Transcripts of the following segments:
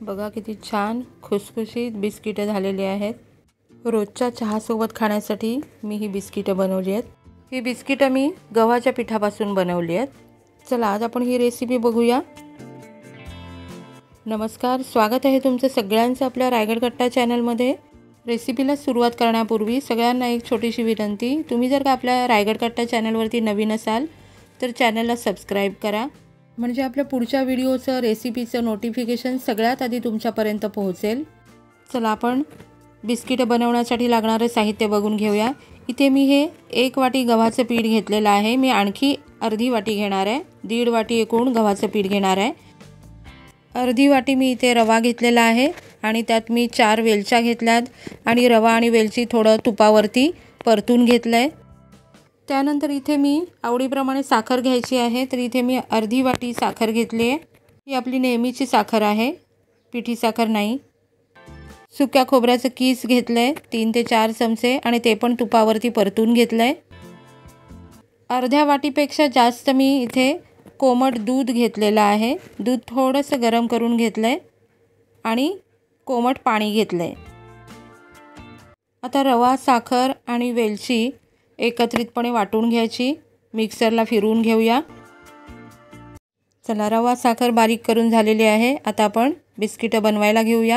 बघा किती छान खुसखुशीत बिस्किटं झालेली आहेत। रोजच्या चहासोबत खाण्यासाठी मी ही बिस्किटं बनवली आहेत। ही बिस्किटं मी गव्हाच्या पिठापासून बनवली आहेत। चला आज आपण ही रेसिपी बघूया। नमस्कार, स्वागत आहे तुमचं सगळ्यांचं आपल्या रायगड कट्टा चॅनलमध्ये। रेसिपीला सुरुवात करण्यापूर्वी सगळ्यांना एक छोटीशी विनंती, तुम्ही जर का आपल्या रायगड कट्टा चॅनलवरती नवीन असाल तर चॅनलला सबस्क्राइब करा, म्हणजे आपल्या पुढच्या व्हिडिओचं रेसिपीचं नोटिफिकेशन सगळ्यात आधी तुमच्यापर्यंत पोहोचेल। चला आपण बिस्किटं बनवण्यासाठी लागणारे साहित्य बघून घेऊया। इथे मी हे 1 वाटी गव्हाचं पीठ घेतलेलं आहे। मी आणखी अर्धी वाटी घेणार आहे, 1.5 वाटी एकूण गव्हाचं पीठ घेणार आहे। अर्धी वाटी मी इथे रवा घेतलेला आहे आणि त्यात मी 4 वेलच्या घेतल्यात आणि रवा आणि वेलची थोडं तुपावरती परतून घेतलंय। त्यानंतर इथे मी आवडीप्रमाणे साखर घ्यायची आहे, तर इथे मी अर्धी वाटी साखर घेतली आहे। ही आपली नेहमीची साखर आहे, पिठी साखर नाही। सुक्या खोबऱ्याचं कीस घेतलंय 3 ते 4 चमचे आणि ते पण तुपावरती परतून घेतलंय। अर्ध्या वाटीपेक्षा जास्त मी इथे कोमट दूध घेतलेलं आहे। दूध थोडंसं गरम करून घेतलंय आणि कोमट पाणी घेतलंय। आता रवा, साखर आणि वेलची एकत्रितपणे वाटून घ्यायची, मिक्सरला फिरवून घेऊया। चला, रवा साखर बारीक करून झालेली आहे। आता आपण बिस्किटं बनवायला घेऊया।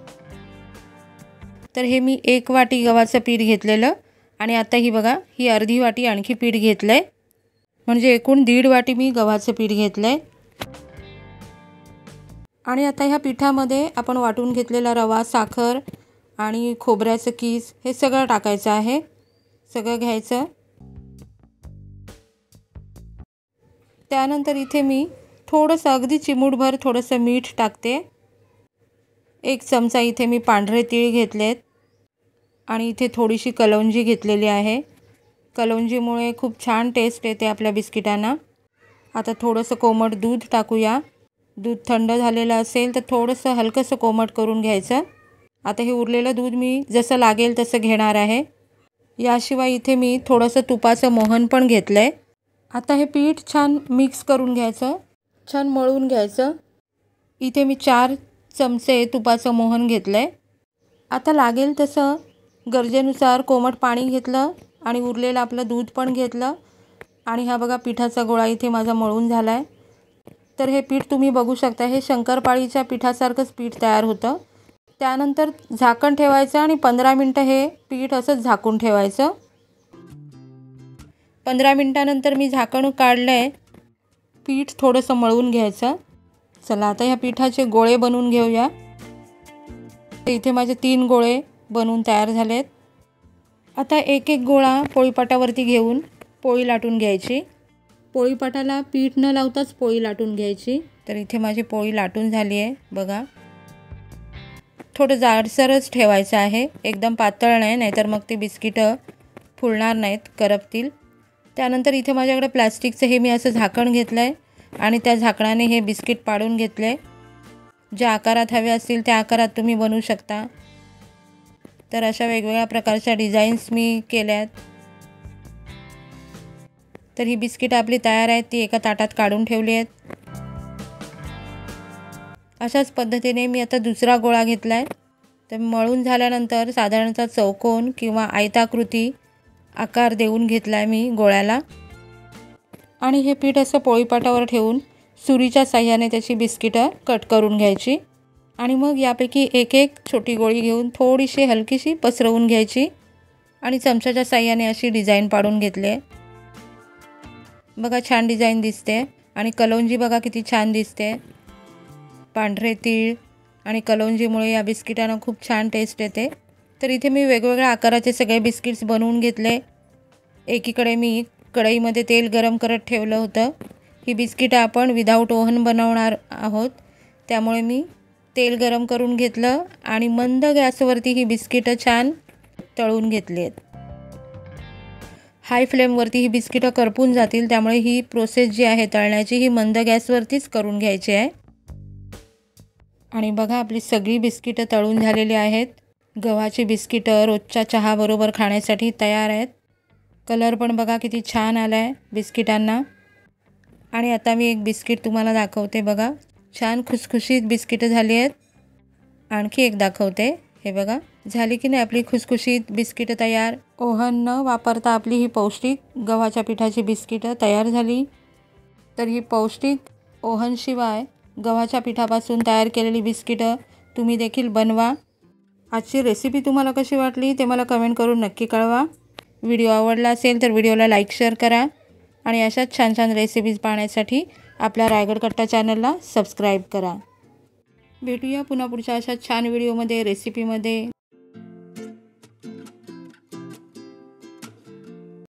तर हे मी 1 वाटी गव्हाचं पीठ घेतलेलं आणि आता ही बघा ही अर्धी वाटी आणखी पीठ घेतलंय, म्हणजे एकूण 1.5 वाटी मी गव्हाचं पीठ घेतलंय। आणि आता ह्या पिठामध्ये आपण वाटून घेतलेला रवा, साखर आणि खोबऱ्याचं कीस हे सगळं टाकायचं आहे, सगळं घ्यायचं। त्यानंतर इथे मी थोडंसं अगदी चिमूटभर थोडंसं मीठ टाकते। 1 चमचा इथे मी पांढरे तीळ घेतलेत आणि इथे थोडीशी कलौंजी घेतलेली आहे। कलौंजीमुळे खूप छान टेस्ट येते आपल्या बिस्किटांना। आता थोडंसं कोमट दूध टाकूया। दूध थंड झालेलं असेल तर थोडंसं हलकंसं कोमट करून घ्यायचं। आता हे उरलेलं दूध मी जसं लागेल तसं घेणार आहे। याशिवाय इथे मी थोडंसं तुपाचं मोहन पण घेतलंय। आता हे पीठ छान मिक्स करून घ्यायचं, छान मळून घ्यायचं। इथे मी 4 चमचे तुपाचं मोहन घेतलंय। आता लागेल तसं गरजेनुसार कोमट पाणी घेतलं आणि उरलेलं आपलं दूध पण घेतलं आणि हा बघा पिठाचा गोळा इथे माझा मळून झाला आहे। तर हे पीठ तुम्ही बघू शकता, हे शंकरपाळीच्या पिठासारखंच पीठ तयार होतं। त्यानंतर झाकण ठेवायचं आणि 15 मिनटं हे पीठ असंच झाकून ठेवायचं। 15 मिनटानंतर मी झाकण काढलं आहे, पीठ थोडंसं मळून घ्यायचं। चला आता ह्या पिठाचे गोळे बनवून घेऊया। इथे माझे 3 गोळे बनवून तयार झालेत। आता एक एक गोळा पोळीपाटावरती घेऊन पोळी लाटून घ्यायची। पोळीपाटाला पीठ न लावताच पोळी लाटून घ्यायची। तर इथे माझी पोळी लाटून झाली आहे बघा। थोडं जाडसरच ठेवायचं आहे, एकदम पातळ नाही, नाहीतर मग ते बिस्किटं फुलणार नाहीत, करपतील। त्यानंतर इथे माझ्याकडे प्लास्टिकचं हे मी असं झाकण घेतलं आहे आणि त्या झाकणाने हे बिस्किट पाडून घेतले। ज्या आकारात हवे असतील त्या आकारात तुम्ही बनवू शकता। तर अशा वेगवेगळ्या प्रकारच्या डिझाईन्स मी केल्यात। तर ही बिस्किटं आपली तयार आहेत, ती एका ताटात काढून ठेवली आहेत। अशाच पद्धतीने मी आता दुसरा गोळा घेतला आहे। तर मळून झाल्यानंतर साधारणतः चौकोन किंवा आयताकृती आकार देऊन घेतला आहे मी गोळ्याला आणि हे पीठ असं पोळीपाटावर ठेवून सुरीच्या साह्याने त्याची बिस्किटं कट करून घ्यायची आणि मग यापैकी एक एक छोटी गोळी घेऊन थोडीशी हलकीशी पसरवून घ्यायची आणि चमच्याच्या साह्याने अशी डिझाईन पाडून घेतली। बघा छान डिझाईन दिसते आणि कलौंजी बघा किती छान दिसते। पांढरे तीळ आणि कलौंजीमुळे या बिस्किटांना खूप छान टेस्ट येते। तर इथे मी वेगवेगळ्या आकाराचे सगळे बिस्किट्स बनवून घेतले। एकीकडे मी कढईमध्ये तेल गरम करत ठेवलं होतं। ही बिस्किटं आपण विदाऊट ओव्हन बनवणार आहोत, त्यामुळे मी तेल गरम करून घेतलं आणि मंद गॅसवरती ही बिस्किटं छान तळून घेतली आहेत। हाय फ्लेमवरती ही बिस्किटं करपून जातील, त्यामुळे ही प्रोसेस जी आहे तळण्याची ही मंद गॅसवरतीच करून घ्यायची आहे। आणि बघा आपली सगळी बिस्किटं तळून झालेली आहेत। गव्हाची बिस्किटं रोजच्या चहाबरोबर खाण्यासाठी तयार आहेत। कलर पण बघा किती छान आला आहे बिस्किटांना। आणि आता मी एक बिस्किट तुम्हाला दाखवते बघा, छान खुसखुशीत बिस्किटं झाली आहेत। आणखी एक दाखवते। हे बघा, झाली की नाही आपली खुसखुशीत बिस्किटं तयार। ओव्हन न वापरता आपली ही पौष्टिक गव्हाच्या पिठाची बिस्किटं तयार झाली। तर ही पौष्टिक ओव्हनशिवाय गव्हाच्या पिठापासून तयार केलेली बिस्किटं तुम्ही देखील बनवा। आजची रेसिपी तुम्हाला कशी वाटली ते मला कमेंट करून नक्की कळवा। व्हिडिओ आवडला असेल तर व्हिडिओला लाईक शेअर करा आणि अशाच छान छान रेसिपीज पाहण्यासाठी आपल्या रायगड कट्टा चॅनलला सबस्क्राईब करा। भेटूया पुन्हा पुढच्या अशा छान व्हिडिओमध्ये, रेसिपीमध्ये।